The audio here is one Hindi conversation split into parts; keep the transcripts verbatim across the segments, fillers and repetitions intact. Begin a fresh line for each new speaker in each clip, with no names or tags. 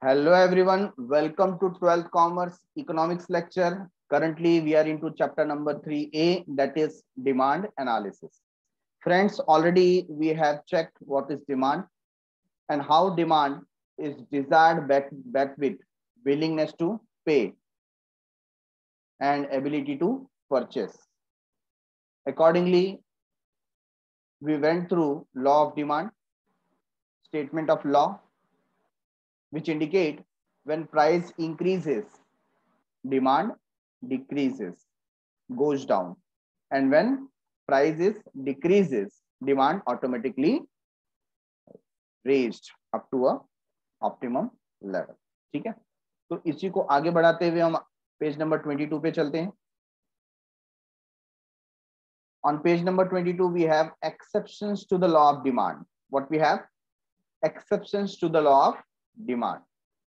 Hello everyone, welcome to twelfth Commerce Economics lecture. Currently we are into chapter number three A, that is demand analysis. Friends, already we have checked what is demand and how demand is desired back, back with willingness to pay and ability to purchase. Accordingly, we went through law of demand, statement of law, which indicate when price increases, demand decreases, goes down, and when prices decreases, demand automatically raised up to a optimum level. ठीक है, तो इसी को आगे बढ़ाते हुए हम पेज नंबर बाईस पे चलते हैं. On page number twenty-two we have exceptions to the law of demand. What we have? Exceptions to the law of demand.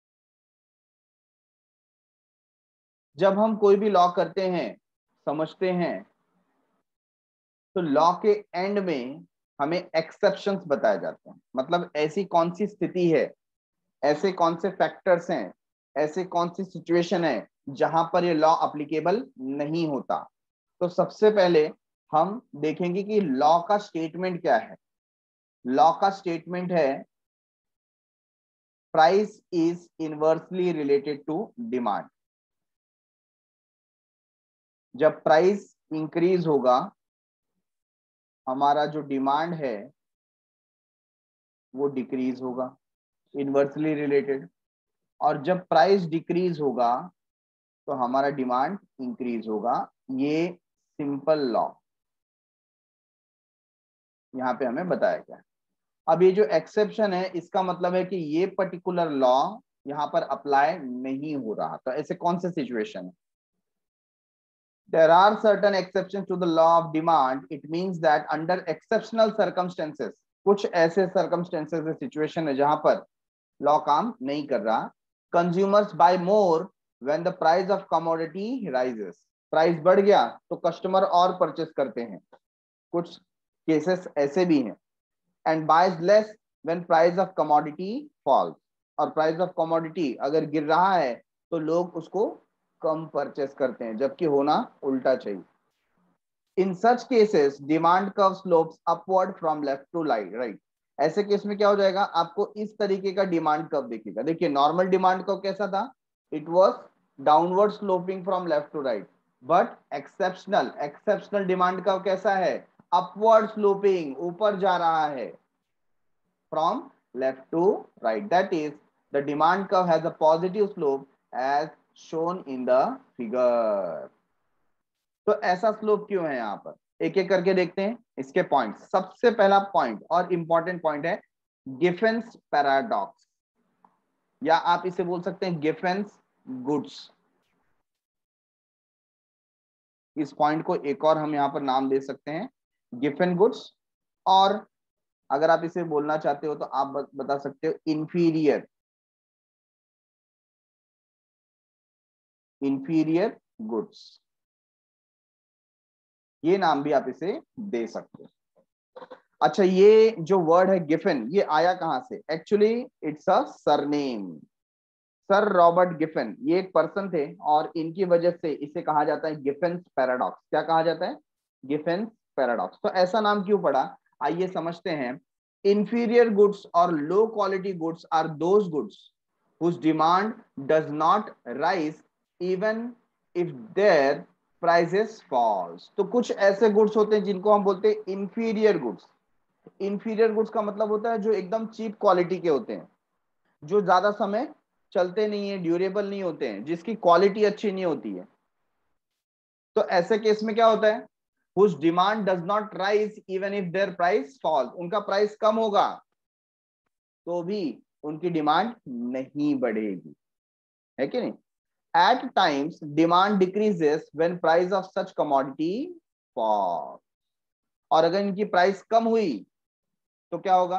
जब हम कोई भी लॉ करते हैं, समझते हैं, तो लॉ के एंड में हमें एक्सेप्शंस बताए जाते हैं. मतलब ऐसी कौन सी स्थिति है, ऐसे कौन से फैक्टर्स हैं, ऐसे कौन सी सिचुएशन है जहां पर ये लॉ अप्लीकेबल नहीं होता. तो सबसे पहले हम देखेंगे कि लॉ का स्टेटमेंट क्या है. लॉ का स्टेटमेंट है price is inversely related to demand. जब प्राइस इंक्रीज होगा, हमारा जो डिमांड है वो डिक्रीज होगा, इनवर्सली रिलेटेड. और जब प्राइस डिक्रीज होगा तो हमारा डिमांड इंक्रीज होगा. ये सिंपल लॉ यहाँ पे हमें बताया गया है. अब ये जो एक्सेप्शन है, इसका मतलब है कि ये पर्टिकुलर लॉ यहाँ पर अप्लाई नहीं हो रहा. तो ऐसे कौन से सिचुएशन है? There are certain exceptions to the law of demand. It means that under exceptional circumstances, कुछ ऐसे circumstances है, situation है जहां पर लॉ काम नहीं कर रहा. Consumers buy more when the price of commodity rises. Price बढ़ गया तो कस्टमर और परचेस करते हैं. कुछ केसेस ऐसे भी हैं. And buys less when price of commodity falls. और प्राइस ऑफ कमोडिटी अगर गिर रहा है तो लोग उसको कम परचेस करते हैं, जबकि होना उल्टा चाहिए. In such cases demand curve slopes upward from left to right. ऐसे केस में क्या हो जाएगा, आपको इस तरीके का डिमांड कर्व दिखेगा. देखिए नॉर्मल डिमांड कर्व कैसा था, it was downward sloping from left to right. But exceptional exceptional demand curve कैसा है, अपवर्ड स्लोपिंग, ऊपर जा रहा है from left to right. That is the demand curve has a positive slope as shown in the figure. तो ऐसा स्लोप क्यों है यहाँ पर, एक एक करके देखते हैं इसके पॉइंट. सबसे पहला पॉइंट और इंपॉर्टेंट पॉइंट है गिफेंस पैराडॉक्स, या आप इसे बोल सकते हैं गिफेंस गुड्स. इस पॉइंट को एक और हम यहाँ पर नाम दे सकते हैं गिफेन गुड्स. और अगर आप इसे बोलना चाहते हो तो आप बता सकते हो इंफीरियर इंफीरियर गुड्स. ये नाम भी आप इसे दे सकते हो. अच्छा, ये जो वर्ड है गिफेन, ये आया कहां से? Actually it's a surname. Sir Robert Giffen ये एक पर्सन थे और इनकी वजह से इसे कहा जाता है गिफेंस पैराडॉक्स. क्या कहा जाता है? Giffen's paradox. तो ऐसा नाम क्यों पड़ा, आइए समझते हैं. इंफीरियर गुड्स और low quality goods are those goods whose demand does not rise even if their prices falls. तो कुछ ऐसे गुड्स होते हैं जिनको हम बोलते हैं इंफीरियर गुड्स. इंफीरियर गुड्स का मतलब होता है जो एकदम चीप क्वालिटी के होते हैं, जो ज्यादा समय चलते नहीं है, ड्यूरेबल नहीं होते हैं, जिसकी क्वालिटी अच्छी नहीं होती है. तो ऐसे केस में क्या होता है, whose demand does not rise even if their price falls. उनका प्राइस कम होगा तो भी उनकी डिमांड नहीं बढ़ेगी, है कि नहीं? At times demand decreases when price of such commodity falls. और अगर इनकी प्राइस कम हुई तो क्या होगा,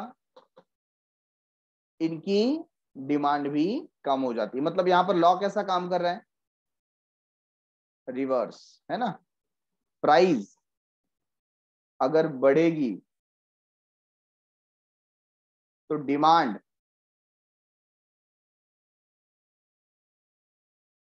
इनकी डिमांड भी कम हो जाती है. मतलब यहां पर लॉ कैसा काम कर रहा है, रिवर्स, है ना. प्राइस अगर बढ़ेगी तो डिमांड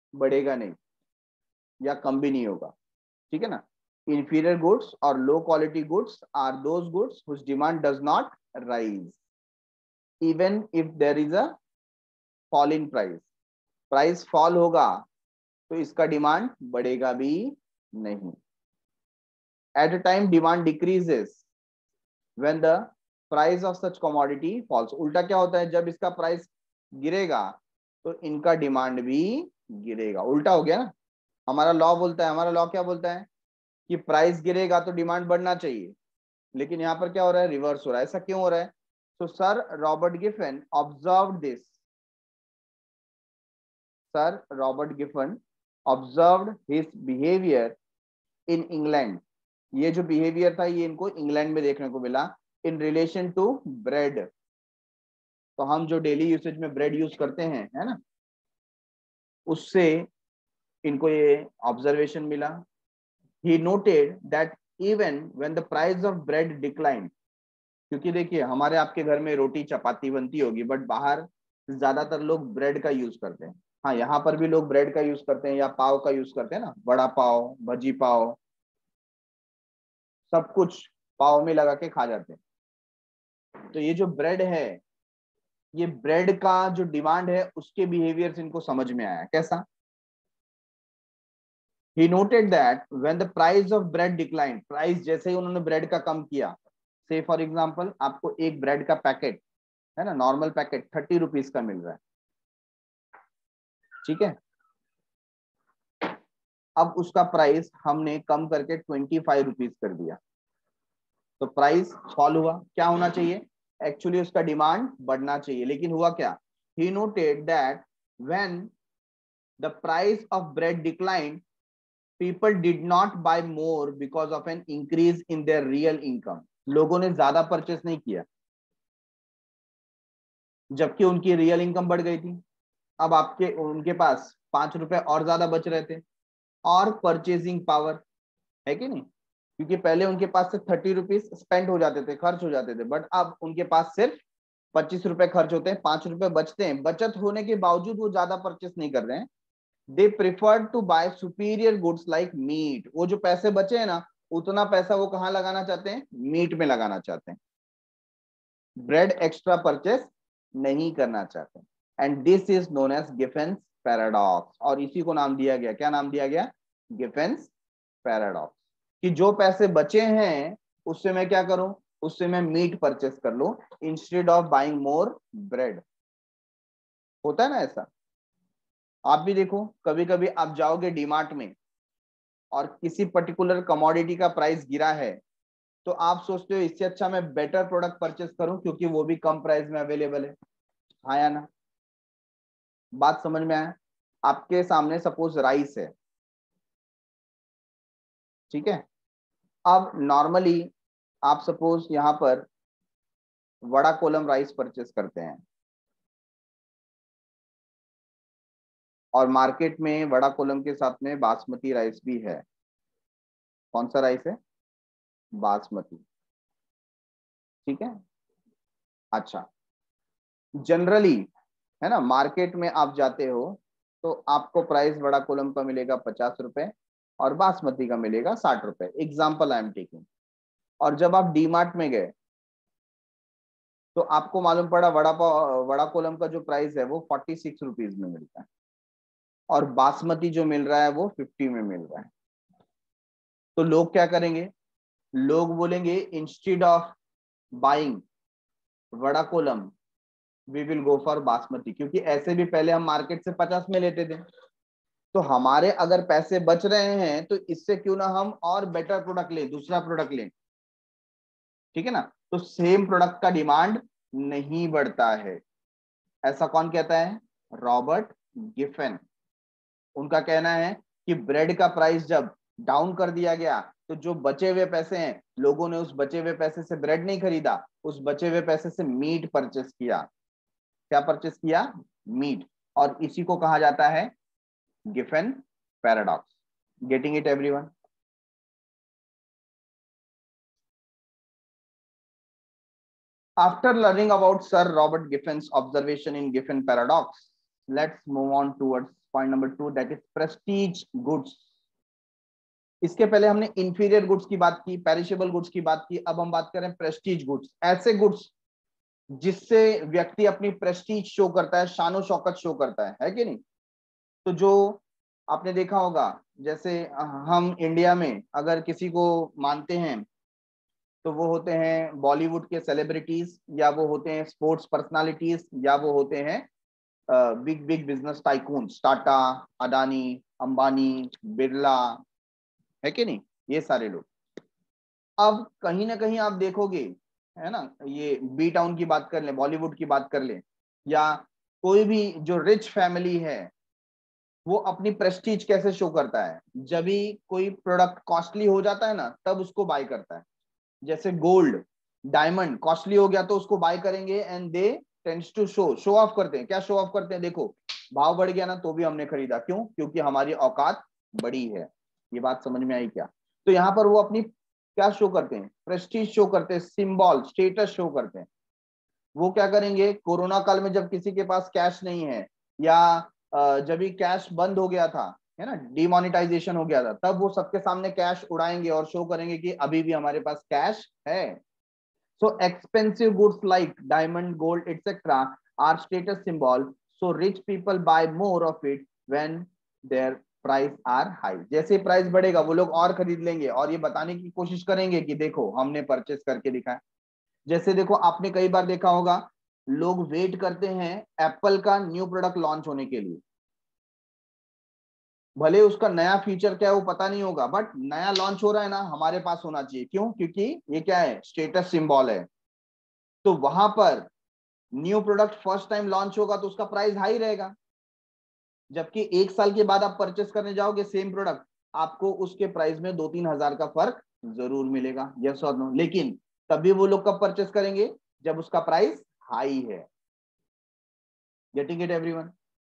बढ़ेगा नहीं या कम भी नहीं होगा, ठीक है ना। inferior goods or low quality goods are those goods whose demand does not rise even if there is a fall in price. Price fall होगा तो इसका डिमांड बढ़ेगा भी नहीं. At a time demand decreases when the price of such commodity falls. उल्टा क्या होता है, जब इसका प्राइस गिरेगा तो इनका डिमांड भी गिरेगा. उल्टा हो गया ना. हमारा लॉ बोलता है, हमारा लॉ क्या बोलता है कि प्राइस गिरेगा तो डिमांड बढ़ना चाहिए, लेकिन यहाँ पर क्या हो रहा है, रिवर्स हो रहा है. ऐसा क्यों हो रहा है? तो sir Robert Giffen observed this. Sir Robert Giffen observed his behaviour in England. ये जो बिहेवियर था ये इनको इंग्लैंड में देखने को मिला इन रिलेशन टू ब्रेड. तो हम जो डेली यूसेज में ब्रेड यूज करते हैं, है ना, उससे इनको ये ऑब्जर्वेशन मिला. He noted that even when the price of bread declined, क्योंकि देखिए हमारे आपके घर में रोटी चपाती बनती होगी, बट बाहर ज्यादातर लोग ब्रेड का यूज करते हैं. हाँ, यहाँ पर भी लोग ब्रेड का यूज करते हैं या पाव का यूज करते हैं ना, बड़ा पाव, भजी पाव, सब कुछ पाव में लगा के खा जाते हैं. तो ये जो ब्रेड है, ये ब्रेड का जो डिमांड है उसके बिहेवियर से इनको समझ में आया. कैसा? He noted that when the price of bread declined, price जैसे ही उन्होंने ब्रेड का कम किया, say for example आपको एक ब्रेड का पैकेट है ना, नॉर्मल पैकेट थर्टी रुपीज का मिल रहा है, ठीक है. अब उसका प्राइस हमने कम करके ट्वेंटी फाइव रुपीज कर दिया, तो प्राइस फॉल हुआ. क्या होना चाहिए? एक्चुअली उसका डिमांड बढ़ना चाहिए, लेकिन हुआ क्या? He noted that when the price of bread declined, people did not buy more because of an increase in their real income. लोगों ने ज्यादा परचेस नहीं किया जबकि उनकी रियल इनकम बढ़ गई थी. अब आपके उनके पास पांच रुपए और ज्यादा बच रहे थे, और परचेजिंग पावर है कि नहीं, क्योंकि पहले उनके पास से थर्टी रुपीज स्पेंड हो जाते थे, खर्च हो जाते थे, बट अब उनके पास सिर्फ पच्चीस रुपए खर्च होते हैं, पांच रुपए बचते हैं. बचत होने के बावजूद वो ज्यादा परचेस नहीं कर रहे हैं. They preferred to buy superior goods like meat. वो जो पैसे बचे हैं ना, उतना पैसा वो कहाँ लगाना चाहते हैं? मीट में लगाना चाहते हैं. ब्रेड एक्स्ट्रा परचेस नहीं करना चाहते. And this is known as Giffen's paradox. और इसी को नाम दिया गया, क्या नाम दिया गया? Giffen's paradox. कि जो पैसे बचे हैं उससे मैं क्या करूं? उससे मैं मीट परचेस कर लूं instead of buying more bread. होता है ना ऐसा. आप भी देखो, कभी कभी आप जाओगे डीमार्ट में और किसी पर्टिकुलर कमोडिटी का प्राइस गिरा है, तो आप सोचते हो इससे अच्छा मैं बेटर प्रोडक्ट परचेस करूं क्योंकि वो भी कम प्राइस में अवेलेबल है. हाँ या ना? बात समझ में आया? आपके सामने सपोज राइस है, ठीक है. अब नॉर्मली आप सपोज यहां पर वड़ा कोलम राइस परचेस करते हैं, और मार्केट में वड़ा कोलम के साथ में बासमती राइस भी है. कौन सा राइस है? बासमती, ठीक है. अच्छा, जनरली है ना, मार्केट में आप जाते हो तो आपको प्राइस बड़ा कोलम का मिलेगा पचास रुपए और बासमती का मिलेगा साठ रुपए. Example I am taking. और जब आप डीमार्ट में गए तो आपको मालूम पड़ा वड़ा पाव वड़ा कोलम का जो प्राइस है वो फोर्टी सिक्स रुपीज में मिलता है, और बासमती जो मिल रहा है वो फिफ्टी में मिल रहा है. तो लोग क्या करेंगे? लोग बोलेंगे instead of buying wada kolam we will go for basmati, क्योंकि ऐसे भी पहले हम मार्केट से पचास में लेते थे. तो हमारे अगर पैसे बच रहे हैं तो इससे क्यों ना हम और बेटर प्रोडक्ट लें, दूसरा प्रोडक्ट लें, ठीक है ना. तो सेम प्रोडक्ट का डिमांड नहीं बढ़ता है. ऐसा कौन कहता है? Robert Giffen. उनका कहना है कि ब्रेड का प्राइस जब डाउन कर दिया गया तो जो बचे हुए पैसे हैं, लोगों ने उस बचे हुए पैसे से ब्रेड नहीं खरीदा, उस बचे हुए पैसे से मीट परचेस किया. क्या परचेस किया? मीट. और इसी को कहा जाता है Giffen paradox. Getting it everyone? After learning about Sir Robert Giffen's observation in Giffen paradox, let's move on towards point number two, that is prestige goods. इसके पहले हमने इंफीरियर गुड्स की बात की, पेरिशेबल गुड्स की बात की, अब हम बात करें प्रेस्टीज गुड्स, ऐसे गुड्स जिससे व्यक्ति अपनी प्रेस्टीज शो करता है, शानो शौकत शो करता है, है कि नहीं। तो जो आपने देखा होगा, जैसे हम इंडिया में अगर किसी को मानते हैं तो वो होते हैं बॉलीवुड के सेलिब्रिटीज, या वो होते हैं स्पोर्ट्स पर्सनालिटीज, या वो होते हैं big big business tycoons, Tata, Adani, Ambani, Birla, है कि नहीं, ये सारे लोग। अब कहीं ना कहीं आप देखोगे, है ना, ये बी टाउन की बात कर ले, बॉलीवुड की बात कर ले, या कोई भी जो रिच फैमिली है, वो अपनी प्रेस्टीज कैसे शो करता है, जब भी कोई प्रोडक्ट कॉस्टली हो जाता है ना, तब उसको बाय करता है। जैसे गोल्ड, डायमंड कॉस्टली हो गया तो उसको बाय करेंगे, and they tends to show show off करते हैं। क्या शो ऑफ करते हैं, देखो भाव बढ़ गया ना तो भी हमने खरीदा, क्यों, क्योंकि हमारी औकात बड़ी है। ये बात समझ में आई क्या। तो यहाँ पर वो अपनी क्या शो करते हैं, प्रेस्टीज शो करते हैं, सिंबल, स्टेटस शो करते हैं। वो क्या करेंगे, कोरोना काल में जब किसी के पास कैश नहीं है, या जब भी कैश बंद हो गया था, है ना, डिमोनेटाइजेशन हो गया था, तब वो सबके सामने कैश उड़ाएंगे और शो करेंगे कि अभी भी हमारे पास कैश है। So expensive goods like diamond, gold etcetera are status symbol, so rich people buy more of it when their price are high. जैसे प्राइस बढ़ेगा वो लोग और खरीद लेंगे और ये बताने की कोशिश करेंगे कि देखो हमने परचेस करके दिखाया। जैसे देखो आपने कई बार देखा होगा, लोग वेट करते हैं एप्पल का न्यू प्रोडक्ट लॉन्च होने के लिए, भले उसका नया फीचर क्या है वो पता नहीं होगा, बट नया लॉन्च हो रहा है ना, हमारे पास होना चाहिए। क्यों, क्योंकि ये क्या है, स्टेटस सिंबल है। तो वहां पर new product first time launch होगा तो उसका प्राइस हाई रहेगा, जबकि एक साल के बाद आप परचेस करने जाओगे सेम प्रोडक्ट, आपको उसके प्राइस में दो तीन हजार का फर्क जरूर मिलेगा, यस और नो। लेकिन तभी वो लोग कब परचेस करेंगे, जब उसका प्राइस हाई है। Getting it everyone.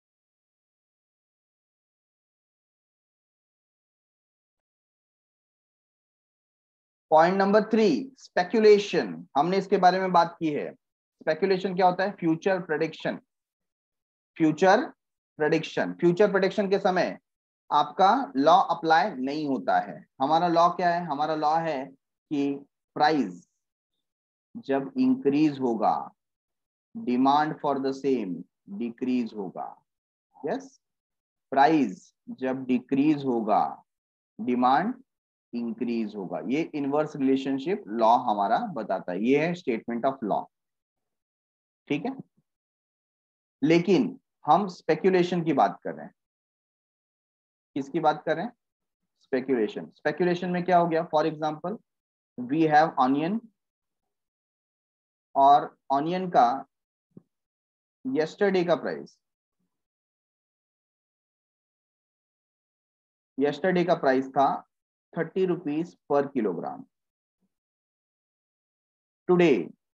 Point number three, speculation. हमने इसके बारे में बात की है। स्पेक्यूलेशन क्या होता है, future prediction. Future prediction future prediction के समय आपका लॉ अप्लाई नहीं होता है। हमारा लॉ क्या है, हमारा लॉ है कि प्राइस जब इंक्रीज होगा, demand for the same decrease होगा। यस, प्राइस जब डिक्रीज होगा, डिमांड इंक्रीज होगा। ये इनवर्स रिलेशनशिप लॉ हमारा बताता है, ये है स्टेटमेंट ऑफ लॉ, ठीक है। लेकिन हम स्पेक्यूलेशन की बात कर रहे हैं। किसकी बात कर रहे हैं, स्पेक्यूलेशन। स्पेक्यूलेशन में क्या हो गया, for example we have onion, और ऑनियन का यस्टरडे का प्राइस यस्टरडे का प्राइस था thirty rupees per kilogram. Today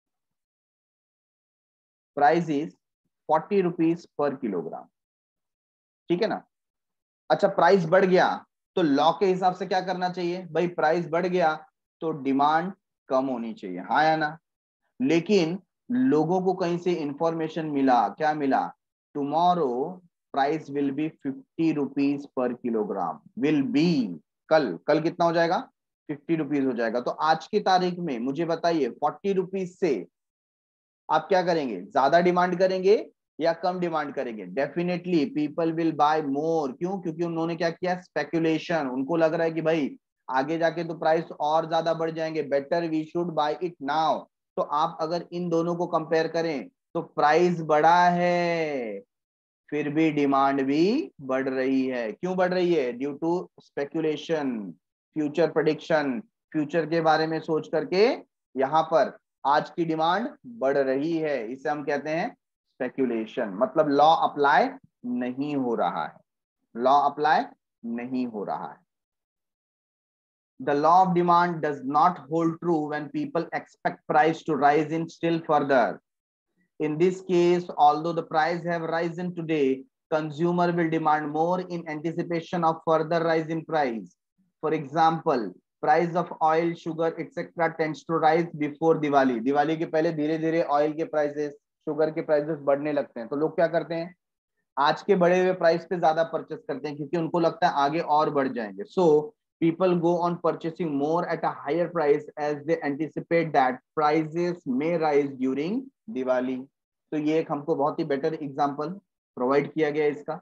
price is forty rupees per kilogram, ठीक है ना। अच्छा, प्राइस बढ़ गया तो लॉ के हिसाब से क्या करना चाहिए भाई, प्राइस बढ़ गया तो डिमांड कम होनी चाहिए, हाँ या ना। लेकिन लोगों को कहीं से इंफॉर्मेशन मिला, क्या मिला, tomorrow price will be fifty rupees per kilogram, will be, कल कल कितना हो जाएगा, फिफ्टी रुपीज हो जाएगा। तो आज की तारीख में मुझे बताइए, फोर्टी रुपीज से आप क्या करेंगे, ज्यादा डिमांड करेंगे या कम डिमांड करेंगे। Definitely people will buy more. क्यों, क्योंकि उन्होंने क्या किया, स्पेक्यूलेशन। उनको लग रहा है कि भाई आगे जाके तो प्राइस और ज्यादा बढ़ जाएंगे, better we should buy it now. तो आप अगर इन दोनों को कंपेयर करें तो प्राइस बढ़ा है, फिर भी डिमांड भी बढ़ रही है। क्यों बढ़ रही है, due to speculation, future prediction. Future के बारे में सोच करके यहाँ पर आज की डिमांड बढ़ रही है, इसे हम कहते हैं स्पेक्यूलेशन। मतलब लॉ अप्लाई नहीं हो रहा है, लॉ अप्लाई नहीं हो रहा है। The law of demand does not hold true when people expect price to rise in still further. In this case, although the price have risen today, consumer will demand more in anticipation of further rise in price. For example, price of oil, sugar, et cetera tends to rise before Diwali. Diwali के पहले धीरे धीरे ऑयल के प्राइसेस, शुगर के प्राइसेस बढ़ने लगते हैं। तो लोग क्या करते हैं, आज के बढ़े हुए प्राइस पे ज्यादा परचेस करते हैं क्योंकि उनको लगता है आगे और बढ़ जाएंगे. सो people go on purchasing more at a higher price as they anticipate that prices may rise during Diwali. तो ये एक हमको बहुत ही बेटर एग्जांपल प्रोवाइड किया गया इसका.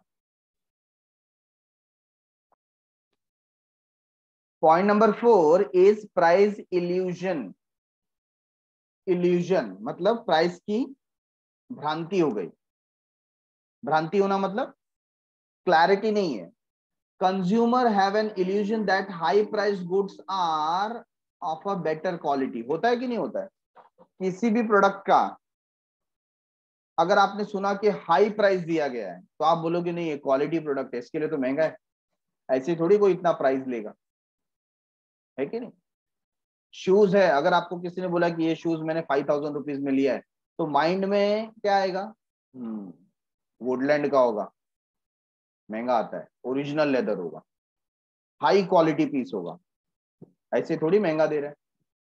Point number four is price illusion. Illusion मतलब प्राइस की भ्रांति हो गई. भ्रांति होना मतलब क्लैरिटी नहीं है. Consumer have an illusion that high price goods are of a better quality. होता है कि नहीं होता है? किसी भी प्रोडक्ट का अगर आपने सुना कि हाई प्राइस दिया गया है तो आप बोलोगे नहीं ये क्वालिटी प्रोडक्ट है, इसके लिए तो महंगा है. ऐसे थोड़ी कोई इतना प्राइस लेगा, है कि नहीं? शूज है, अगर आपको किसी ने बोला कि ये शूज मैंने फाइव थाउजेंड रुपीज में लिया है तो माइंड में क्या आएगा? हम्म वुडलैंड का होगा, महंगा आता है, ओरिजिनल लेदर होगा, हाई क्वालिटी पीस होगा, ऐसे थोड़ी महंगा दे रहा है.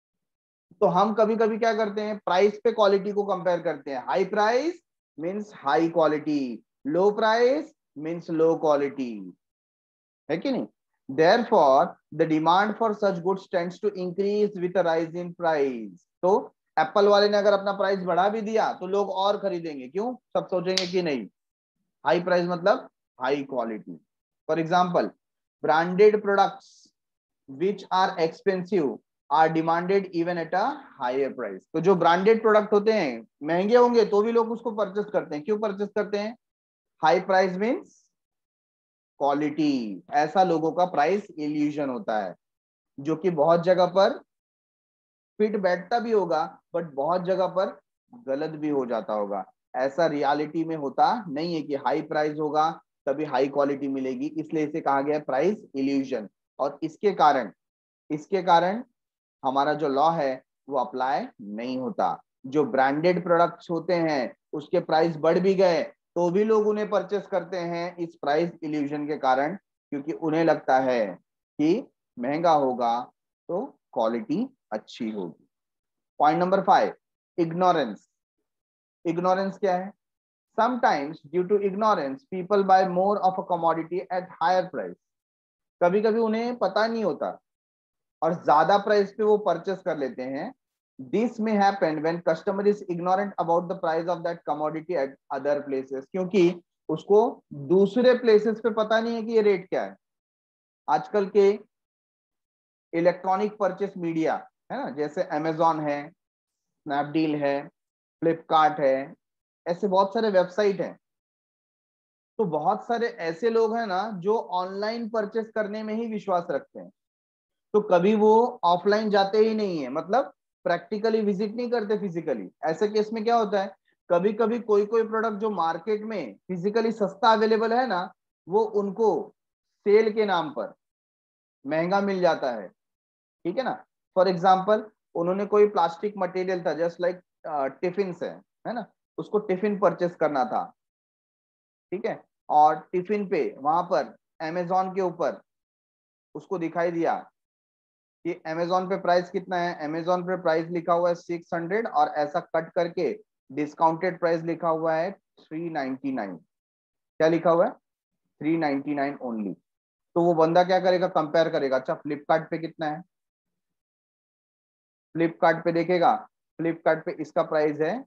तो हम कभी कभी क्या करते हैं, प्राइस पे क्वालिटी को कंपेयर करते हैं. High price means high quality, low price means low quality, है कि नहीं? Therefore, the demand for such goods tends to increase with a rise in price. तो एप्पल वाले ने अगर अपना प्राइस बढ़ा भी दिया तो लोग और खरीदेंगे. क्यों? सब सोचेंगे कि नहीं हाई प्राइस मतलब high quality. For example, branded products which are expensive are demanded even at a higher price. तो जो ब्रांडेड प्रोडक्ट होते हैं महंगे होंगे तो भी लोग उसको परचेस करते हैं. क्यों परचेस करते हैं? High price means quality. ऐसा लोगों का प्राइस इल्यूजन होता है जो कि बहुत जगह पर फिट बैठता भी होगा बट बहुत जगह पर गलत भी हो जाता होगा. ऐसा रियलिटी में होता नहीं है कि हाई प्राइस होगा तभी हाई क्वालिटी मिलेगी. इसलिए इसे कहा गया प्राइस इल्यूजन. और इसके कारण इसके कारण हमारा जो लॉ है वो अप्लाई नहीं होता. जो ब्रांडेड प्रोडक्ट्स होते हैं उसके प्राइस बढ़ भी गए तो भी लोग उन्हें परचेस करते हैं इस प्राइस इल्यूजन के कारण, क्योंकि उन्हें लगता है कि महंगा होगा तो क्वालिटी अच्छी होगी. Point number five, ignorance. Ignorance क्या है? Sometimes due to ignorance people buy more of a commodity at higher price. कभी कभी उन्हें पता नहीं होता और ज्यादा प्राइस पे वो परचेस कर लेते हैं. This may happen when customer is ignorant about the price of that commodity at other places. क्योंकि उसको दूसरे प्लेसेस पे पता नहीं है कि ये रेट क्या है. आजकल के इलेक्ट्रॉनिक परचेस मीडिया है ना, जैसे अमेजॉन है, स्नैपडील है, फ्लिपकार्ट है, ऐसे बहुत सारे वेबसाइट हैं. तो बहुत सारे ऐसे लोग हैं ना जो ऑनलाइन परचेस करने में ही विश्वास रखते हैं. तो कभी वो ऑफलाइन जाते ही नहीं है, मतलब प्रैक्टिकली विजिट नहीं करते फिजिकली. ऐसे केस में क्या होता है, कभी कभी कोई कोई प्रोडक्ट जो मार्केट में फिजिकली सस्ता अवेलेबल है ना वो उनको सेल के नाम पर महंगा मिल जाता है. ठीक है ना? फॉर एग्जाम्पल, उन्होंने कोई प्लास्टिक मटेरियल था जस्ट लाइक टिफिन है है ना, उसको टिफिन परचेस करना था. ठीक है, और टिफिन पे वहां पर अमेजोन के ऊपर उसको दिखाई दिया कि अमेजोन पे प्राइस कितना है. अमेजोन पे प्राइस लिखा हुआ है सिक्स हंड्रेड और ऐसा कट करके डिस्काउंटेड प्राइस लिखा हुआ है थ्री नाइनटी नाइन. क्या लिखा हुआ है? Three ninety nine only. तो वो बंदा क्या करेगा, कंपेयर करेगा. अच्छा फ्लिपकार्ट पे कितना है? फ्लिपकार्ट पे देखेगा, फ्लिपकार्ट पे इसका प्राइस है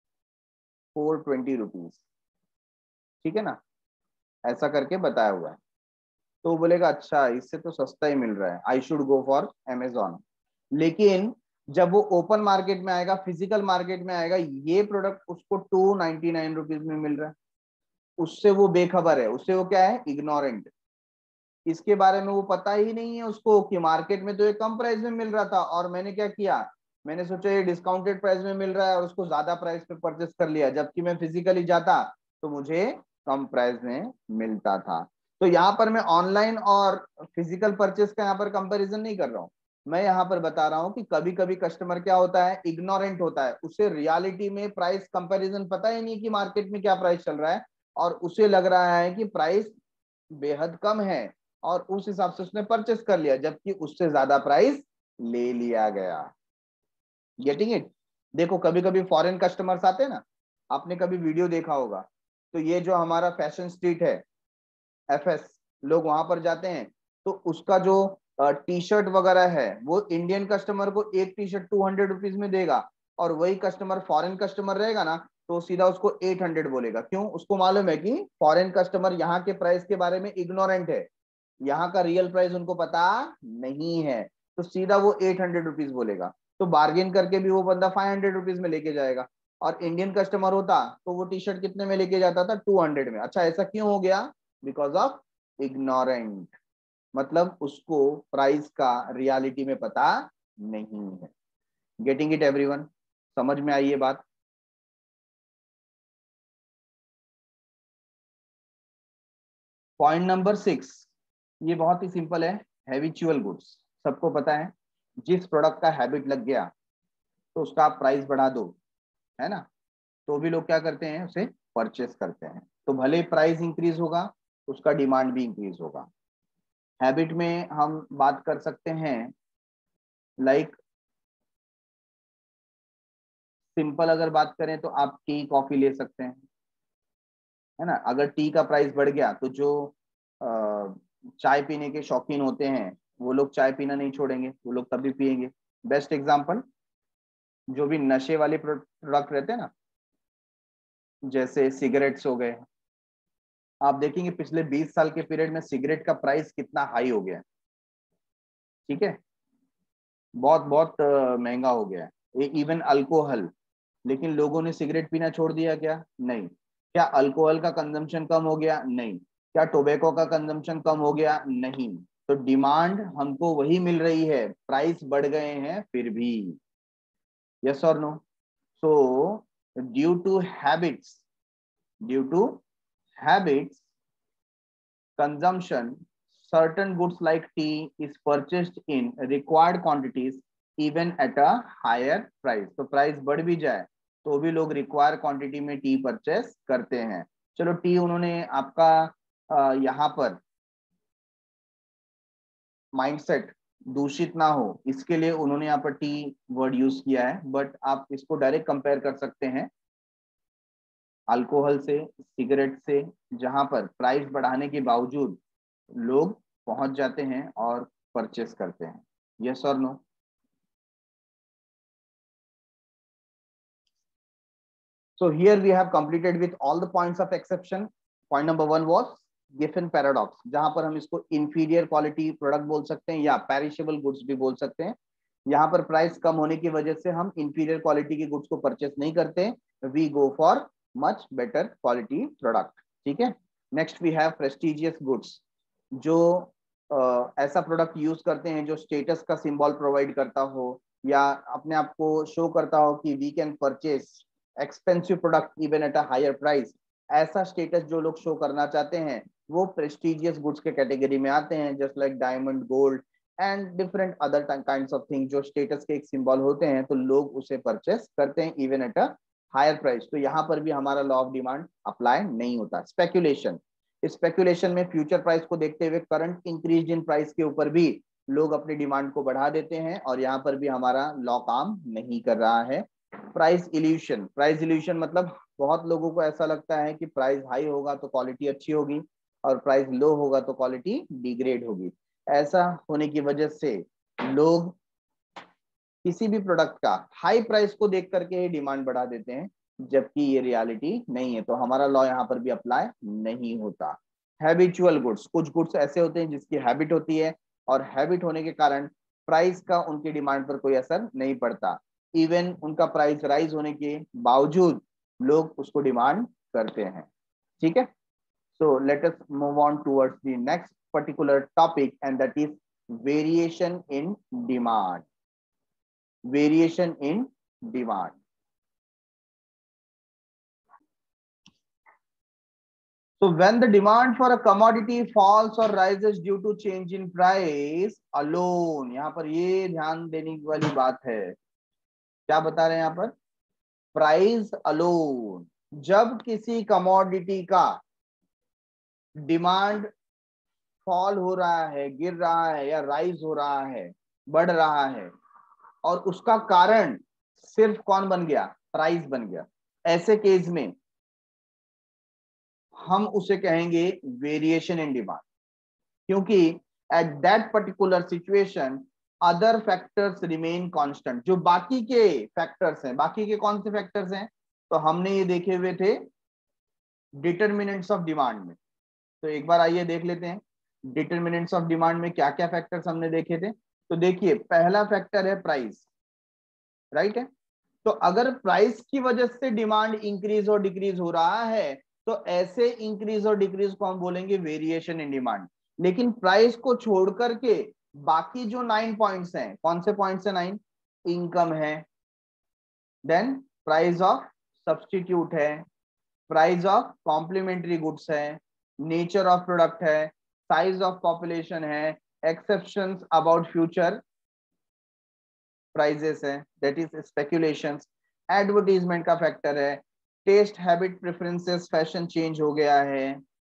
फोर ट्वेंटी रुपीज. ठीक है ना, ऐसा करके बताया हुआ है. तो बोलेगा अच्छा इससे तो सस्ता ही मिल रहा है, I should go for Amazon. लेकिन जब वो ओपन मार्केट में आएगा, फिजिकल मार्केट में आएगा, ये प्रोडक्ट उसको टू नाइनटी नाइन रुपीज में मिल रहा है. उससे वो बेखबर है, उससे वो क्या है, इग्नोरेंट. इसके बारे में वो पता ही नहीं है उसको कि मार्केट में तो ये कम प्राइस में मिल रहा था और मैंने क्या किया, मैंने सोचा ये डिस्काउंटेड प्राइस में मिल रहा है और उसको ज्यादा प्राइस पे परचेस कर लिया, जबकि मैं फिजिकली जाता तो मुझे कम प्राइस में मिलता था. तो यहाँ पर मैं ऑनलाइन और फिजिकल परचेस का यहाँ पर कंपैरिजन नहीं कर रहा हूँ. मैं यहाँ पर बता रहा हूँ कि कभी कभी कस्टमर क्या होता है, इग्नोरेंट होता है. उसे रियलिटी में प्राइस कंपैरिजन पता ही नहीं कि मार्केट में क्या प्राइस चल रहा है और उसे लग रहा है कि प्राइस बेहद कम है और उस हिसाब से उसने परचेस कर लिया, जबकि उससे ज्यादा प्राइस ले लिया गया. Getting it? देखो कभी कभी फॉरेन कस्टमर्स आते हैं ना, आपने कभी वीडियो देखा होगा तो ये जो हमारा फैशन स्ट्रीट है एफ एस, लोग वहां पर जाते हैं, तो उसका जो टी शर्ट वगैरह है वो इंडियन कस्टमर को एक T shirt two hundred rupees में देगा, और वही कस्टमर फॉरेन कस्टमर रहेगा ना तो सीधा उसको एट हंड्रेड बोलेगा। क्यों? उसको मालूम है कि फॉरेन कस्टमर यहाँ के प्राइस के बारे में इग्नोरेंट है, यहाँ का रियल प्राइस उनको पता नहीं है, तो सीधा वो एट हंड्रेड रुपीज बोलेगा। तो बार्गेन करके भी वो बंदा फाइव हंड्रेड रुपीज में लेके जाएगा, और इंडियन कस्टमर होता तो वो टी शर्ट कितने में लेके जाता था? टू हंड्रेड में। अच्छा, ऐसा क्यों हो गया? बिकॉज ऑफ इग्नोरेंट, मतलब उसको प्राइस का रियलिटी में पता नहीं है। Getting it everyone? समझ में आई ये बात? पॉइंट नंबर सिक्स, ये बहुत ही सिंपल है। हैबिचुअल गुड्स, सबको पता है जिस प्रोडक्ट का हैबिट लग गया तो उसका आप प्राइस बढ़ा दो, है ना, तो भी लोग क्या करते हैं? उसे परचेस करते हैं। तो भले प्राइस इंक्रीज होगा, उसका डिमांड भी इंक्रीज होगा। हैबिट में हम बात कर सकते हैं, लाइक सिंपल अगर बात करें तो आप टी कॉफी ले सकते हैं, है ना। अगर टी का प्राइस बढ़ गया तो जो अ, चाय पीने के शौकीन होते हैं वो लोग चाय पीना नहीं छोड़ेंगे, वो लोग तभी पिएंगे। बेस्ट एग्जांपल, जो भी नशे वाले प्रोडक्ट रहते हैं ना, जैसे सिगरेट्स हो गए, आप देखेंगे पिछले बीस साल के पीरियड में सिगरेट का प्राइस कितना हाई हो गया है। ठीक है, बहुत बहुत अ, महंगा हो गया है। इवन अल्कोहल, लेकिन लोगों ने सिगरेट पीना छोड़ दिया क्या? नहीं। क्या अल्कोहल का कंजम्पशन कम हो गया? नहीं। क्या टोबैको का कंजम्पशन कम हो गया? नहीं। तो डिमांड हमको वही मिल रही है, प्राइस बढ़ गए हैं फिर भी। यस और no? So due to habits, due to habits consumption, certain goods like tea is purchased in required quantities even at a higher price। तो प्राइस बढ़ भी जाए तो भी लोग रिक्वायर क्वांटिटी में टी परचेस करते हैं। चलो, टी उन्होंने आपका यहाँ पर माइंडसेट दूषित ना हो इसके लिए उन्होंने यहाँ पर टी वर्ड यूज किया है, बट आप इसको डायरेक्ट कंपेयर कर सकते हैं अल्कोहल से, सिगरेट से, जहां पर प्राइस बढ़ाने के बावजूद लोग पहुंच जाते हैं और परचेस करते हैं। यस और no? So here we have completed with all the points of exception. Point number one was Giffen paradox, जहां पर हम इसको inferior quality product बोल सकते हैं या perishable goods भी बोल सकते हैं। यहाँ पर प्राइस कम होने की वजह से हम inferior quality की गुड्स को परचेस नहीं करते, we go for much better quality product। ठीक है, next we have prestigious goods, जो uh, ऐसा प्रोडक्ट यूज करते हैं जो स्टेटस का सिंबल प्रोवाइड करता हो या अपने आप को शो करता हो कि we can purchase expensive product even at a higher price. ऐसा स्टेटस जो लोग शो करना चाहते हैं वो प्रेस्टिजियस गुड्स के कैटेगरी में आते हैं, just like diamond, gold and different other kinds of thing जो स्टेटस के एक सिंबल होते हैं, तो लोग उसे परचेस करते हैं even at a higher price. तो यहाँ पर भी हमारा लॉ ऑफ डिमांड अप्लाई नहीं होता। स्पेक्यूलेशन, स्पेक्यूलेशन में फ्यूचर प्राइस को देखते हुए करंट इंक्रीज इन प्राइस के ऊपर भी लोग अपनी डिमांड को बढ़ा देते हैं, और यहाँ पर भी हमारा लॉ काम नहीं कर रहा है। प्राइस इल्यूशन, प्राइस इल्यूशन मतलब बहुत लोगों को ऐसा लगता है कि प्राइस हाई होगा तो क्वालिटी अच्छी होगी और प्राइस लो होगा तो क्वालिटी डिग्रेड होगी। ऐसा होने की वजह से लोग किसी भी प्रोडक्ट का हाई प्राइस को देख करके ही डिमांड बढ़ा देते हैं, जबकि ये रियलिटी नहीं है। तो हमारा लॉ यहाँ पर भी अप्लाई नहीं होता। हैबिचुअल गुड्स, कुछ गुड्स ऐसे होते हैं जिसकी हैबिट होती है और हैबिट होने के कारण प्राइस का उनकी डिमांड पर कोई असर नहीं पड़ता, इवन उनका प्राइस राइज होने के बावजूद लोग उसको डिमांड करते हैं। ठीक है, so let us move on towards the next particular topic and that is variation in demand. Variation in demand. So when the demand for a commodity falls or rises due to change in price alone, यहाँ पर ये ध्यान देने वाली बात है, क्या बता रहे हैं यहाँ पर? प्राइस अलोन, जब किसी कमोडिटी का डिमांड फॉल हो रहा है, गिर रहा है या राइज हो रहा है, बढ़ रहा है, और उसका कारण सिर्फ कौन बन गया? प्राइस बन गया। ऐसे केस में हम उसे कहेंगे वेरिएशन इन डिमांड, क्योंकि at that particular situation other factors remain constant. जो बाकी के फैक्टर्स हैं, बाकी के कौन से फैक्टर्स हैं, तो हमने ये देखे हुए थे डिटरमिनेंट्स ऑफ डिमांड में। तो एक बार आइए देख लेते हैं डिटरमिनेंट्स ऑफ डिमांड में क्या क्या फैक्टर्स हमने देखे थे। तो देखिए पहला फैक्टर है प्राइस, राइट है। तो अगर प्राइस की वजह से डिमांड इंक्रीज और डिक्रीज हो रहा है तो ऐसे इंक्रीज और डिक्रीज को हम बोलेंगे वेरिएशन इन डिमांड। लेकिन प्राइस को छोड़ करके बाकी जो नाइन पॉइंट्स हैं, कौन से पॉइंट्स हैं नाइन, इनकम है, देन प्राइस ऑफ सब्सटीट्यूट है, प्राइस ऑफ कॉम्प्लीमेंट्री गुड्स है, नेचर ऑफ प्रोडक्ट है, साइज ऑफ पॉपुलेशन है, एक्सेप्शंस अबाउट फ्यूचर प्राइजेस है, दैट इज स्पेकुलेशंस, एडवर्टीजमेंट का फैक्टर है, taste habit preferences, fashion change हो गया है,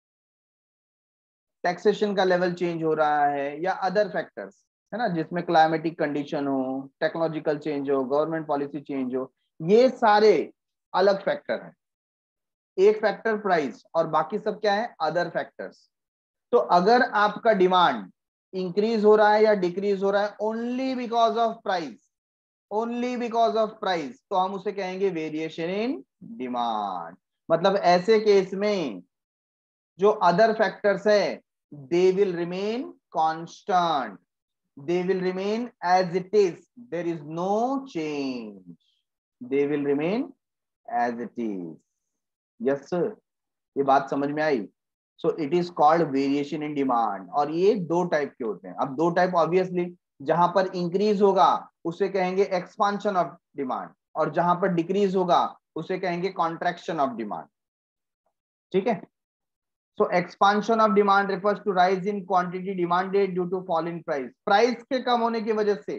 टैक्सेशन का लेवल चेंज हो रहा है, या अदर फैक्टर्स है ना, जिसमें क्लाइमेटिक कंडीशन हो, टेक्नोलॉजिकल चेंज हो, गवर्नमेंट पॉलिसी चेंज हो, ये सारे अलग फैक्टर हैं। एक फैक्टर प्राइस और बाकी सब क्या है, अदर फैक्टर्स। तो अगर आपका डिमांड इंक्रीज हो रहा है या डिक्रीज हो रहा है only because of price, only because of price, तो हम उसे कहेंगे वेरिएशन इन डिमांड। मतलब ऐसे केस में जो अदर फैक्टर्स है they will remain constant, they will remain as it is, there is no change, they will remain as it is। yes sir, ये बात समझ में आई। so it is called variation in demand। और ये दो टाइप के होते हैं। अब दो टाइप ऑब्वियसली, जहां पर इंक्रीज होगा उसे कहेंगे एक्सपांशन ऑफ डिमांड, और जहां पर डिक्रीज होगा उसे कहेंगे कॉन्ट्रैक्शन ऑफ डिमांड। ठीक है। So expansion of demand refers to rise in quantity demanded due to fall in price। Price के कम होने की वजह से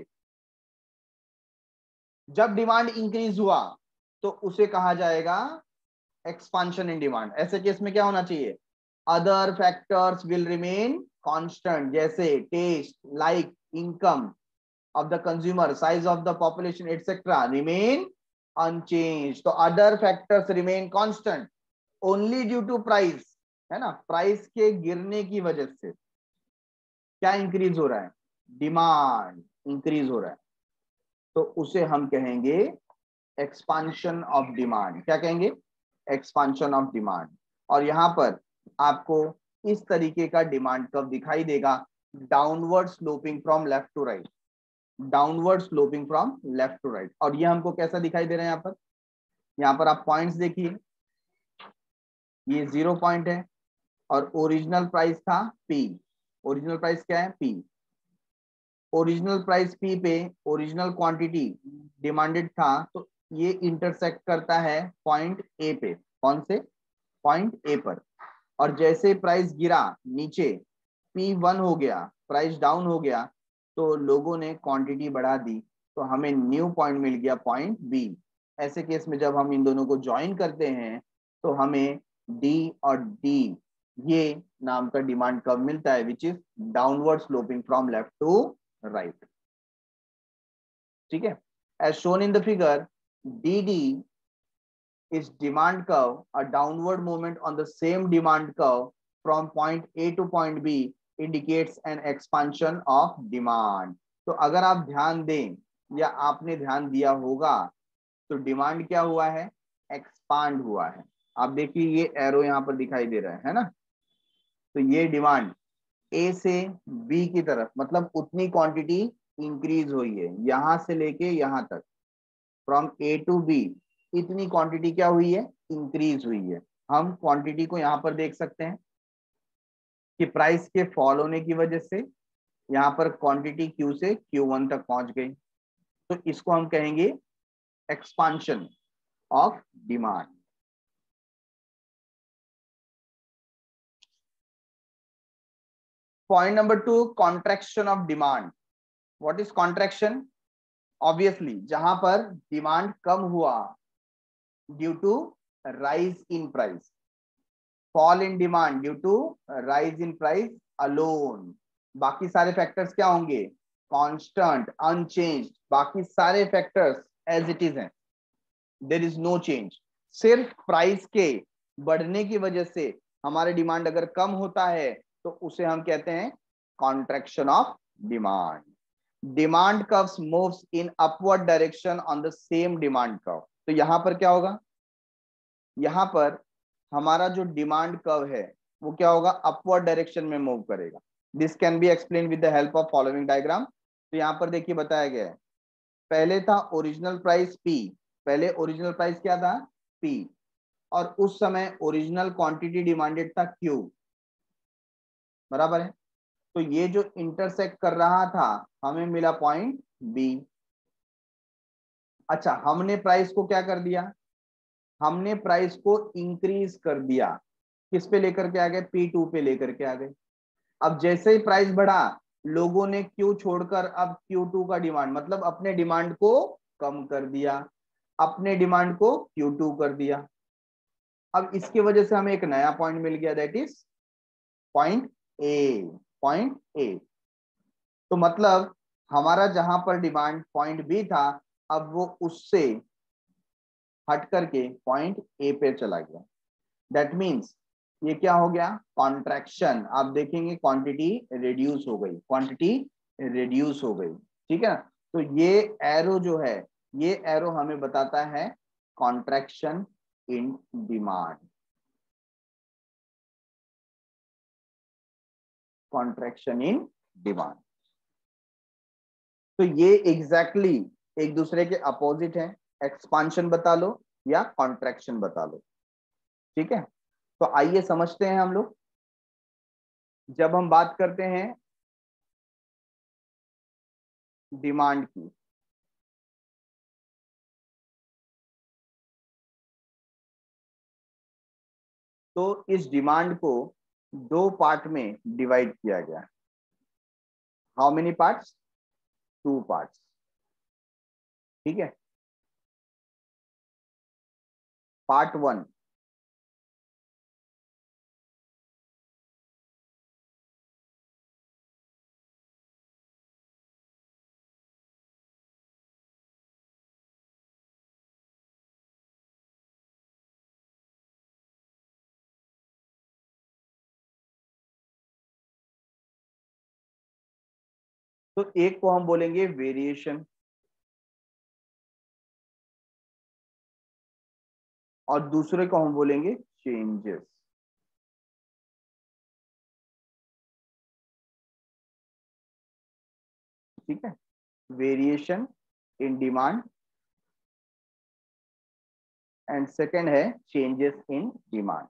जब डिमांड इंक्रीज हुआ तो उसे कहा जाएगा एक्सपांशन इन डिमांड। ऐसे केस में क्या होना चाहिए, other factors will remain constant, जैसे taste, like, income of the consumer, size of the population etcetera remain unchanged. तो other factors remain constant only due to price, है ना, प्राइस के गिरने की वजह से क्या इंक्रीज हो रहा है, डिमांड इंक्रीज हो रहा है, तो उसे हम कहेंगे एक्सपांशन ऑफ डिमांड। क्या कहेंगे, एक्सपांशन ऑफ डिमांड। और यहां पर आपको इस तरीके का डिमांड कर्व दिखाई देगा, downward sloping from left to right, downward sloping from left to right. और ये हमको कैसा दिखाई दे रहा है, यहाँ पर यहाँ पर आप पॉइंट्स देखिए, ये जीरो पॉइंट है और ओरिजिनल प्राइस था P। ओरिजिनल प्राइस क्या है, P। ओरिजिनल प्राइस P पे ओरिजिनल क्वांटिटी डिमांडेड था, तो ये इंटरसेक्ट करता है पॉइंट A पे। कौन से, पॉइंट A पर। और जैसे प्राइस गिरा नीचे, P वन हो गया, प्राइस डाउन हो गया, तो लोगों ने क्वांटिटी बढ़ा दी, तो हमें न्यू पॉइंट मिल गया पॉइंट B। ऐसे केस में जब हम इन दोनों को ज्वाइन करते हैं तो हमें D और D ये नाम का डिमांड कर्व मिलता है, which is downward sloping from left to right. ठीक है। As shown in the figure, D D is demand curve, a downward movement on the same demand curve from point A to point B indicates an expansion of demand। तो अगर आप ध्यान दें या आपने ध्यान दिया होगा तो डिमांड क्या हुआ है, एक्सपांड हुआ है। आप देखिए ये एरो यहाँ पर दिखाई दे रहा है, है ना। तो ये डिमांड ए से बी की तरफ, मतलब उतनी क्वांटिटी इंक्रीज हुई है, यहां से लेके यहां तक, फ्रॉम ए टू बी इतनी क्वांटिटी क्या हुई है, इंक्रीज हुई है। हम क्वांटिटी को यहाँ पर देख सकते हैं कि प्राइस के फॉल होने की वजह से यहाँ पर क्वांटिटी क्यू से क्यू वन तक पहुंच गई, तो इसको हम कहेंगे expansion of demand. Point number two, contraction of demand. What is contraction, obviously जहां पर डिमांड कम हुआ due to rise in price, fall in demand due to rise in price alone. बाकी सारे फैक्टर्स क्या होंगे, कांस्टेंट, अनचेंज्ड, बाकी सारे फैक्टर्स एज इट इज हैं, देयर इज नो चेंज। सिर्फ प्राइस के बढ़ने की वजह से हमारे डिमांड अगर कम होता है तो उसे हम कहते हैं contraction of demand. Demand curves moves in upward direction on the same demand curve. तो यहां पर क्या होगा, यहां पर हमारा जो डिमांड कर्व है वो क्या होगा, अपवर्ड डायरेक्शन में मूव करेगा। This can be explain with the help of following diagram. तो यहां पर देखिए बताया गया है, पहले था ओरिजिनल प्राइस P, पहले ओरिजिनल प्राइस क्या था P, और उस समय ओरिजिनल क्वांटिटी डिमांडेड था Q, बराबर है। तो ये जो इंटरसेक्ट कर रहा था हमें मिला पॉइंट B। अच्छा, हमने प्राइस को क्या कर दिया, हमने प्राइस को इंक्रीज कर दिया, किस पे लेकर के आ गए, P टू पे लेकर के आ गए। अब जैसे ही प्राइस बढ़ा लोगों ने Q छोड़कर अब Q टू का डिमांड, मतलब अपने डिमांड को कम कर दिया, अपने डिमांड को Q टू कर दिया। अब इसकी वजह से हमें एक नया पॉइंट मिल गया, that is point A, point A. तो मतलब हमारा जहां पर डिमांड पॉइंट बी था अब वो उससे हट करके पॉइंट ए पे चला गया। दैट मीन्स ये क्या हो गया, कॉन्ट्रैक्शन। आप देखेंगे क्वांटिटी रिड्यूस हो गई, क्वांटिटी रिड्यूस हो गई, ठीक है। तो ये एरो जो है, ये एरो हमें बताता है contraction in demand, contraction in demand. तो ये एग्जैक्टली exactly एक दूसरे के अपोजिट है, एक्सपांशन बता लो या कॉन्ट्रैक्शन बता लो, ठीक है। तो आइए समझते हैं हम लोग, जब हम बात करते हैं डिमांड की, तो इस डिमांड को दो पार्ट में डिवाइड किया गया। How many parts, two parts, ठीक है। पार्ट वन, तो एक को हम बोलेंगे वेरिएशन और दूसरे को हम बोलेंगे चेंजेस, ठीक है। Variation in demand and second है changes in demand.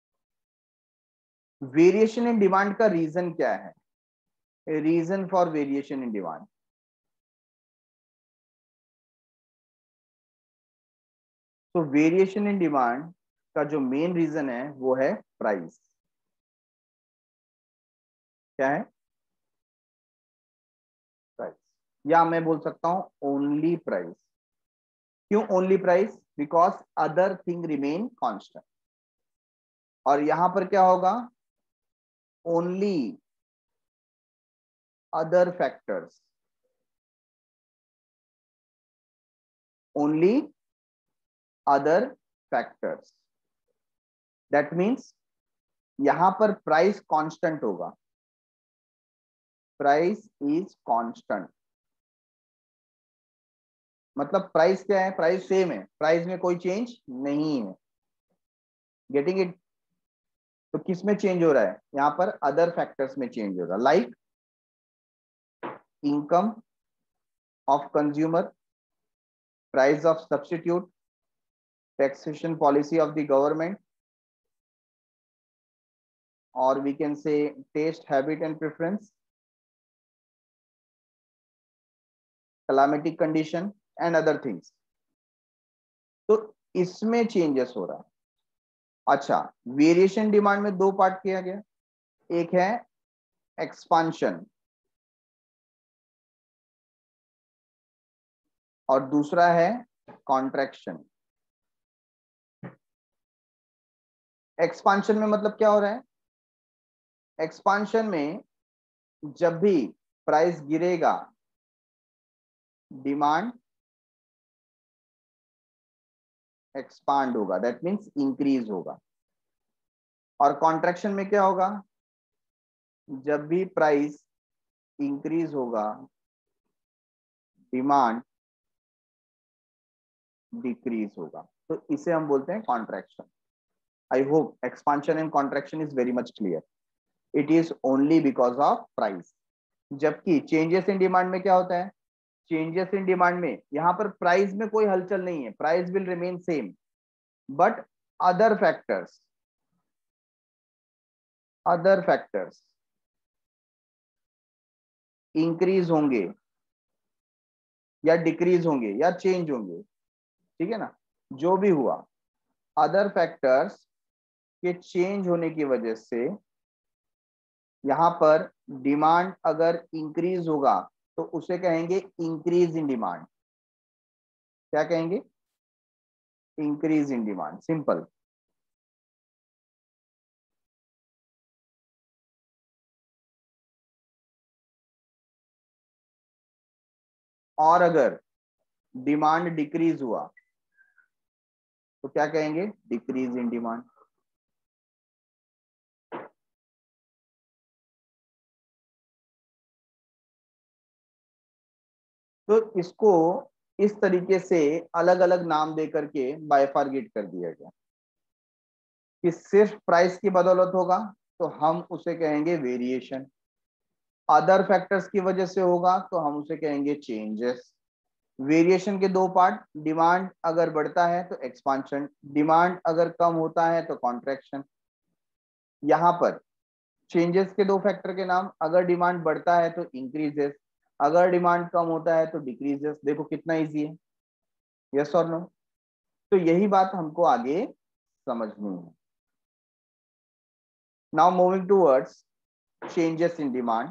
Variation in demand का रीजन क्या है, reason for variation in demand, तो वेरिएशन इन डिमांड का जो मेन रीजन है वो है प्राइस। क्या है, प्राइस, या मैं बोल सकता हूं ओनली प्राइस। क्यों only price, because other thing remain constant. और यहां पर क्या होगा, only other factors, only other factors. That means यहां पर प्राइस कांस्टेंट होगा, प्राइस इज कांस्टेंट, मतलब प्राइस क्या है, प्राइस सेम है, प्राइस में कोई चेंज नहीं है। Getting it. तो किस में चेंज हो रहा है, यहां पर अदर फैक्टर्स में चेंज हो रहा है, like income of consumer, price of substitute, taxation policy of the government, और we can say taste habit and preference, climatic condition and other things. तो इसमें चेंजेस हो रहा है। अच्छा, वेरिएशन डिमांड में दो पार्ट किया गया, एक है एक्सपांशन और दूसरा है कॉन्ट्रैक्शन। एक्सपांशन में मतलब क्या हो रहा है, एक्सपांशन में जब भी प्राइस गिरेगा डिमांड एक्सपांड होगा, दैट मीन्स इंक्रीज होगा। और कॉन्ट्रैक्शन में क्या होगा, जब भी प्राइस इंक्रीज होगा डिमांड डिक्रीज होगा, तो इसे हम बोलते हैं contraction. I hope expansion and contraction is very much clear. It is only because of price. जबकि चेंजेस इन डिमांड में क्या होता है, चेंजेस इन डिमांड में यहां पर प्राइस में कोई हलचल नहीं है, price will remain same, but other factors other factors increase होंगे या डिक्रीज होंगे या चेंज होंगे, ठीक है ना। जो भी हुआ, अदर फैक्टर्स के चेंज होने की वजह से यहां पर डिमांड अगर इंक्रीज होगा तो उसे कहेंगे इंक्रीज इन डिमांड। क्या कहेंगे, इंक्रीज इन डिमांड, सिंपल। और अगर डिमांड डिक्रीज हुआ तो क्या कहेंगे, डिक्रीज इन डिमांड। तो इसको इस तरीके से अलग अलग नाम दे करके बाइफार्गेट कर दिया गया कि सिर्फ प्राइस की बदौलत होगा तो हम उसे कहेंगे वेरिएशन, अदर फैक्टर्स की वजह से होगा तो हम उसे कहेंगे चेंजेस। वेरिएशन के दो पार्ट, डिमांड अगर बढ़ता है तो एक्सपांशन, डिमांड अगर कम होता है तो कॉन्ट्रैक्शन। यहां पर चेंजेस के दो फैक्टर के नाम, अगर डिमांड बढ़ता है तो इंक्रीजेस, अगर डिमांड कम होता है तो डिक्रीजेस। देखो कितना इजी है, यस और नो। तो यही बात हमको आगे समझनी है। Now moving towards changes in demand.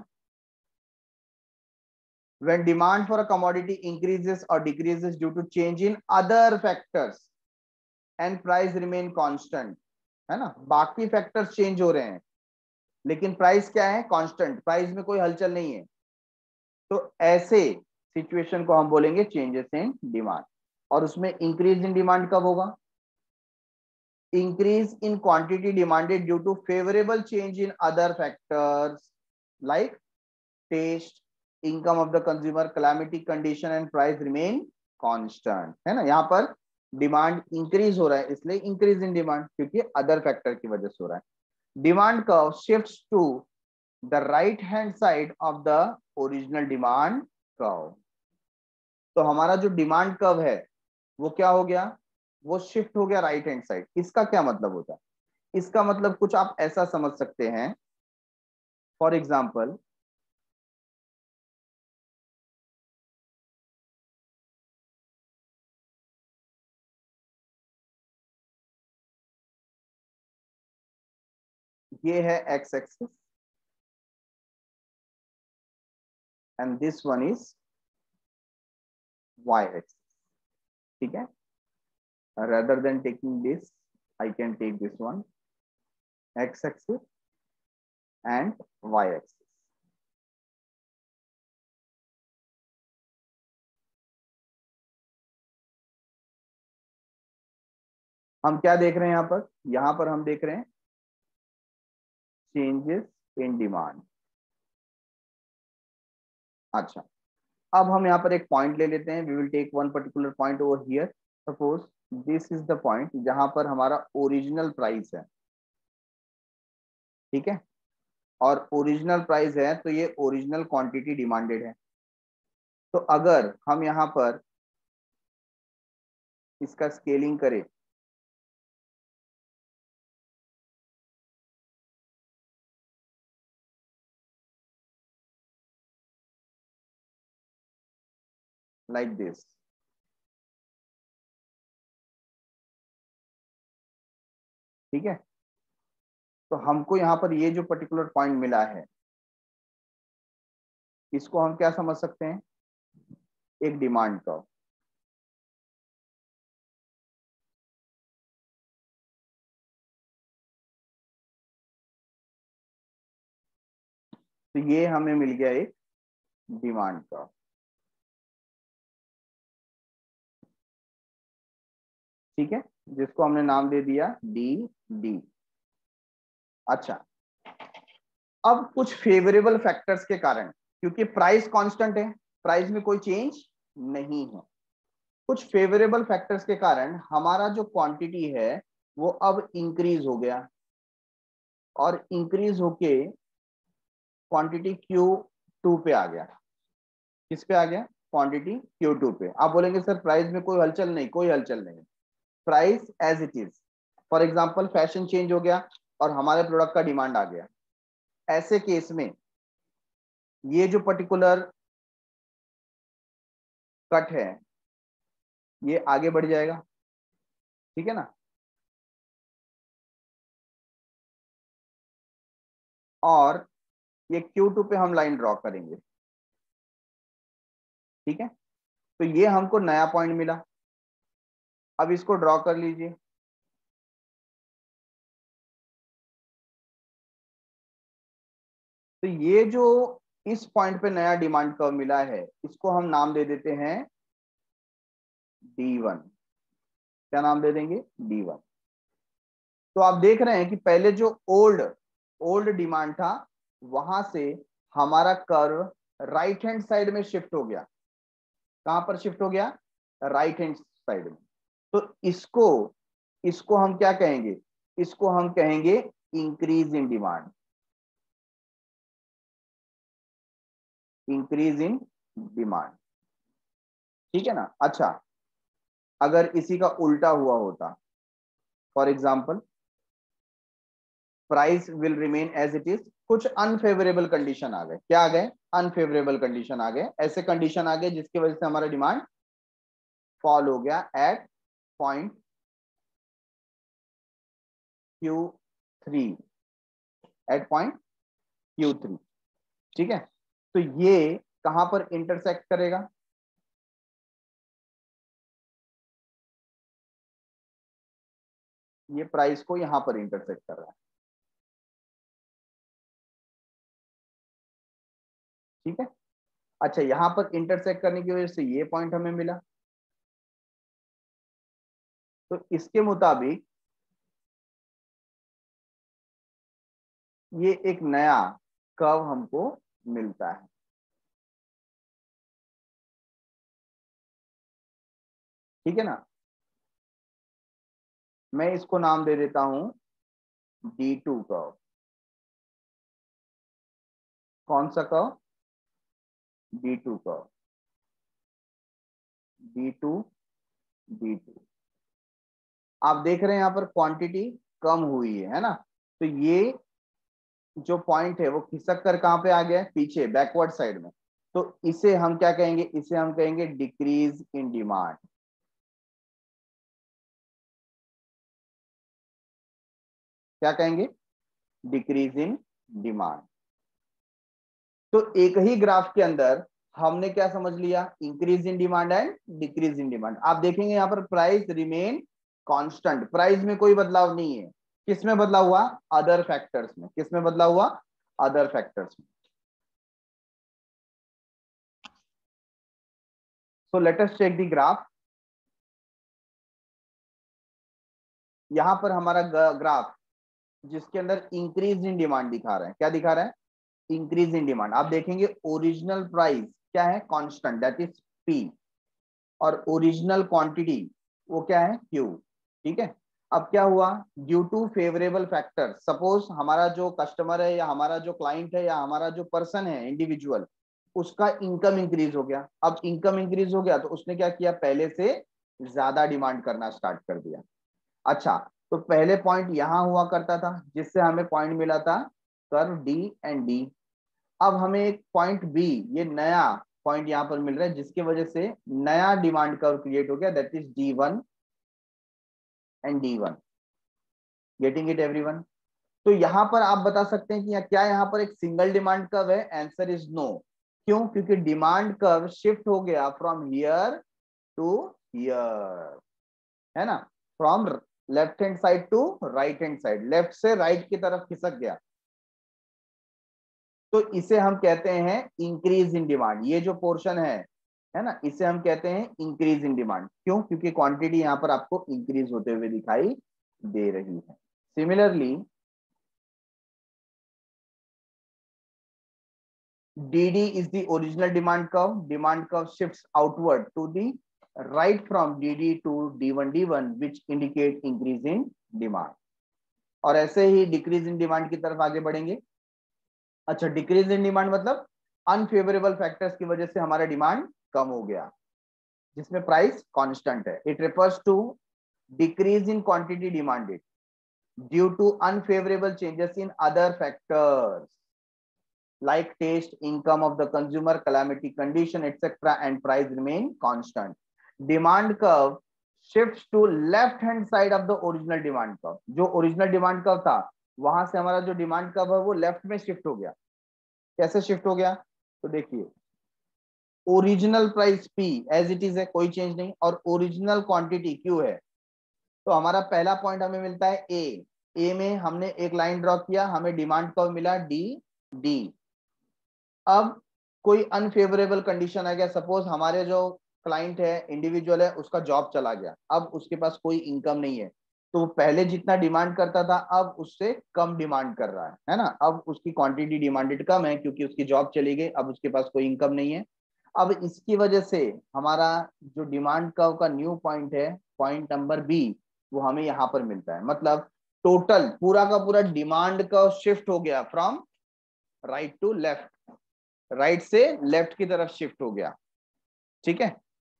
When demand for a commodity increases or decreases due to change in other factors and price remain constant, है ना, बाकी फैक्टर्स चेंज हो रहे हैं लेकिन प्राइस क्या है, कांस्टेंट, प्राइस में कोई हलचल नहीं है, तो ऐसे सिचुएशन को हम बोलेंगे चेंजेस इन डिमांड। और उसमें इंक्रीज इन डिमांड कब होगा, increase in quantity demanded due to favourable change in other factors like taste, income of the consumer, climatic condition and price remain constant, है ना। यहाँ पर डिमांड इंक्रीज हो रहा है इसलिए इंक्रीज इन डिमांड, क्योंकि अदर फैक्टर की वजह से हो रहा है। Demand curve shifts to the right hand side of the original demand curve. तो हमारा जो डिमांड कर्व है वो क्या हो गया, वो शिफ्ट हो गया राइट हैंड साइड। इसका क्या मतलब होता है, इसका मतलब कुछ आप ऐसा समझ सकते हैं, फॉर एग्जाम्पल ये है X axis and this one is Y axis, ठीक है। rather than taking this I can take this one, x axis and y axis। हम क्या देख रहे हैं यहाँ पर, यहाँ पर हम देख रहे हैं चेंजेस इन डिमांड। अच्छा, अब हम यहाँ पर एक पॉइंट ले लेते हैं, we will take one particular point over here. Suppose this is the point जहां पर हमारा ओरिजिनल प्राइस है, ठीक है। और ओरिजिनल प्राइस है तो ये ओरिजिनल क्वांटिटी डिमांडेड है। तो अगर हम यहाँ पर इसका स्केलिंग करें, लाइक दिस, ठीक है। तो हमको यहाँ पर ये जो पर्टिकुलर पॉइंट मिला है इसको हम क्या समझ सकते हैं, एक डिमांड का। तो ये हमें मिल गया एक डिमांड का, ठीक है, जिसको हमने नाम दे दिया डी डी। अच्छा, अब कुछ फेवरेबल फैक्टर्स के कारण, क्योंकि प्राइस कांस्टेंट है, प्राइस में कोई चेंज नहीं है, कुछ फेवरेबल फैक्टर्स के कारण हमारा जो क्वांटिटी है वो अब इंक्रीज हो गया, और इंक्रीज होके क्वांटिटी क्यू टू पे आ गया। किस पे आ गया? क्वांटिटी क्यू टू पे। आप बोलेंगे सर प्राइस में कोई हलचल नहीं, कोई हलचल नहीं, price as it is. For example fashion change हो गया और हमारे प्रोडक्ट का डिमांड आ गया, ऐसे केस में ये जो पर्टिकुलर कट है ये आगे बढ़ जाएगा, ठीक है ना। और ये क्यू टू पे हम लाइन ड्रॉ करेंगे, ठीक है। तो ये हमको नया पॉइंट मिला, अब इसको ड्रॉ कर लीजिए। तो ये जो इस पॉइंट पे नया डिमांड कर्व मिला है इसको हम नाम दे देते हैं डी वन। क्या नाम दे देंगे? D one. तो आप देख रहे हैं कि पहले जो ओल्ड ओल्ड डिमांड था वहां से हमारा कर्व राइट हैंड साइड में शिफ्ट हो गया। कहां पर शिफ्ट हो गया? राइट हैंड साइड में। तो इसको इसको हम क्या कहेंगे? इसको हम कहेंगे increase in demand, increase in demand, ठीक है ना। अच्छा, अगर इसी का उल्टा हुआ होता, for example price will remain as it is, कुछ अनफेवरेबल कंडीशन आ गए। क्या आ गए? अनफेवरेबल कंडीशन आ गए, ऐसे कंडीशन आ गए जिसकी वजह से हमारा डिमांड फॉल हो गया at point Q three, at point Q three, ठीक है। तो ये कहां पर इंटरसेक्ट करेगा? ये प्राइस को यहां पर इंटरसेक्ट कर रहा है, ठीक है। अच्छा, यहां पर इंटरसेक्ट करने की वजह से ये पॉइंट हमें मिला, तो इसके मुताबिक ये एक नया कर्व हमको मिलता है, ठीक है ना। मैं इसको नाम दे देता हूं डी टू कर्व। कौन सा curve? D two curve, D to, D two. आप देख रहे हैं यहाँ पर क्वांटिटी कम हुई है है ना। तो ये जो पॉइंट है वो खिसक कर कहां पे आ गया है? पीछे, बैकवर्ड साइड में। तो इसे हम क्या कहेंगे? इसे हम कहेंगे डिक्रीज इन डिमांड। क्या कहेंगे? Decrease in demand. तो एक ही ग्राफ के अंदर हमने क्या समझ लिया? Increase in demand and decrease in demand. आप देखेंगे यहाँ पर प्राइस रिमेन कांस्टेंट, प्राइस में कोई बदलाव नहीं है। किस में बदलाव हुआ? अदर फैक्टर्स में। किस में बदलाव हुआ? अदर फैक्टर्स में। So let us check the graph. यहां पर हमारा ग्राफ जिसके अंदर इंक्रीज इन डिमांड दिखा रहा है, क्या दिखा रहा है? Increase in demand. आप देखेंगे ओरिजिनल प्राइस क्या है? कांस्टेंट, दैट इज पी, और ओरिजिनल क्वांटिटी वो क्या है? क्यू, ठीक है। अब क्या हुआ? Due to favourable factor, suppose हमारा जो कस्टमर है या हमारा जो क्लाइंट है या हमारा जो पर्सन है इंडिविजुअल, उसका इनकम इंक्रीज हो गया। अब इनकम इंक्रीज हो गया तो उसने क्या किया? पहले से ज्यादा डिमांड करना स्टार्ट कर दिया। अच्छा, तो पहले पॉइंट यहां हुआ करता था जिससे हमें पॉइंट मिला था कर्व डी एंड डी। अब हमें एक पॉइंट बी, ये नया पॉइंट यहां पर मिल रहा है जिसकी वजह से नया डिमांड कर्व क्रिएट हो गया, that is D one and D one. Getting it everyone? तो यहां पर आप बता सकते हैं कि क्या यहाँ पर एक सिंगल डिमांड कर्व है? Answer is no. क्यों? क्योंकि डिमांड कर्व शिफ्ट हो गया फ्रॉम हियर टू हियर, है ना। From left hand side to right hand side, left से राइट right की तरफ खिसक गया। तो इसे हम कहते हैं इंक्रीज इन डिमांड। ये जो पोर्शन है है ना, इसे हम कहते हैं इंक्रीज इन डिमांड। क्यों? क्योंकि क्वांटिटी यहां पर आपको इंक्रीज होते हुए दिखाई दे रही है। Similarly D D is the original demand curve. Demand curve shifts outward to the right from D D to D one D one, which indicate increase in demand. और ऐसे ही डिक्रीज इन डिमांड की तरफ आगे बढ़ेंगे. अच्छा, डिक्रीज इन डिमांड मतलब अनफेवरेबल फैक्टर्स की वजह से हमारा डिमांड कम हो गया, जिसमें प्राइस कांस्टेंट है. It refers to decrease in quantity demanded due to unfavourable changes in other factors like taste, income of the consumer, calamity condition, et cetera, and price remain constant. Demand curve shifts to left hand side of the original demand curve. जो original demand curve था वहां से हमारा जो डिमांड कर्व है वो लेफ्ट में शिफ्ट हो गया. कैसे शिफ्ट हो गया? तो देखिए, original price P as it is है, कोई चेंज नहीं, और ओरिजिनल क्वांटिटी Q है. तो हमारा पहला पॉइंट हमें मिलता है A. A में हमने एक लाइन ड्रॉ किया, हमें डिमांड कर्व मिला D D. अब कोई अनफेवरेबल कंडीशन आ गया, सपोज हमारे जो क्लाइंट है, इंडिविजुअल है, उसका जॉब चला गया, अब उसके पास कोई इनकम नहीं है, तो पहले जितना डिमांड करता था अब उससे कम डिमांड कर रहा है, है ना. अब उसकी क्वांटिटी डिमांडेड कम है क्योंकि उसकी जॉब चली गई, अब उसके पास कोई इनकम नहीं है. अब इसकी वजह से हमारा जो डिमांड कर्व का न्यू पॉइंट है, पॉइंट नंबर बी, वो हमें यहाँ पर मिलता है. मतलब टोटल पूरा का पूरा डिमांड कर्व शिफ्ट हो गया from right to left, right right से लेफ्ट की तरफ शिफ्ट हो गया. ठीक है.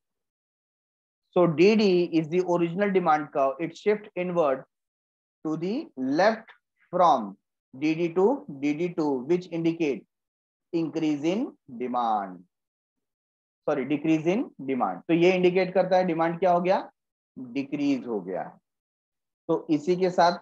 So D D is the original demand curve. It shift inward to the left from D D to D D two, which indicate increase in demand, sorry decrease in demand. तो ये इंडिकेट करता है डिमांड क्या हो गया, डिक्रीज हो गया. तो इसी के साथ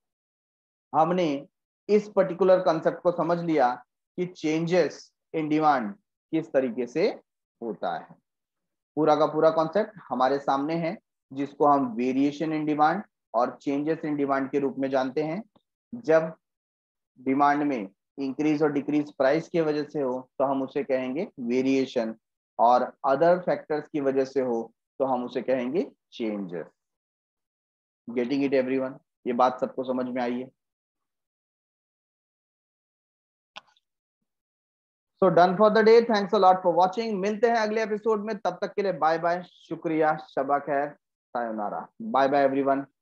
हमने इस पर्टिकुलर कंसेप्ट को समझ लिया कि चेंजेस इन डिमांड किस तरीके से होता है. पूरा का पूरा कॉन्सेप्ट हमारे सामने है, जिसको हम वेरिएशन इन डिमांड और चेंजेस इन डिमांड के रूप में जानते हैं. जब डिमांड में इंक्रीज और डिक्रीज प्राइस की वजह से हो तो हम उसे कहेंगे वेरिएशन, और अदर फैक्टर्स की वजह से हो तो हम उसे कहेंगे चेंजेस. Getting it everyone? ये बात सबको समझ में आई है? So done for the day. Thanks a lot for watching. मिलते हैं अगले एपिसोड में, तब तक के लिए बाय बाय, शुक्रिया, शबा खैर, सायोनारा, बाय बाय एवरीवन.